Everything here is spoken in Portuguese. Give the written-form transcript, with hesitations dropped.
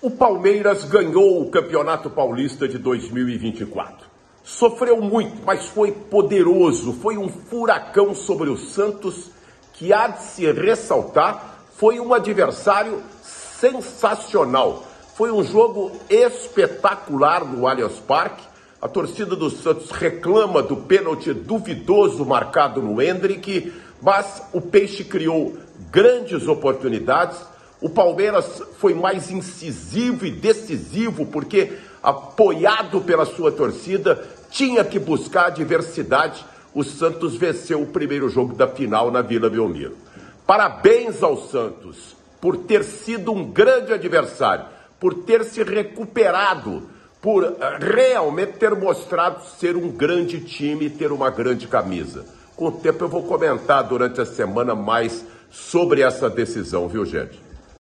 O Palmeiras ganhou o Campeonato Paulista de 2024. Sofreu muito, mas foi poderoso. Foi um furacão sobre o Santos que, há de se ressaltar, foi um adversário sensacional. Foi um jogo espetacular no Allianz Parque. A torcida do Santos reclama do pênalti duvidoso marcado no Endrick, mas o Peixe criou grandes oportunidades. O Palmeiras foi mais incisivo e decisivo porque, apoiado pela sua torcida, tinha que buscar a adversidade. O Santos venceu o primeiro jogo da final na Vila Belmiro. Parabéns ao Santos por ter sido um grande adversário, por ter se recuperado, por realmente ter mostrado ser um grande time e ter uma grande camisa. Com o tempo eu vou comentar durante a semana mais sobre essa decisão, viu, gente?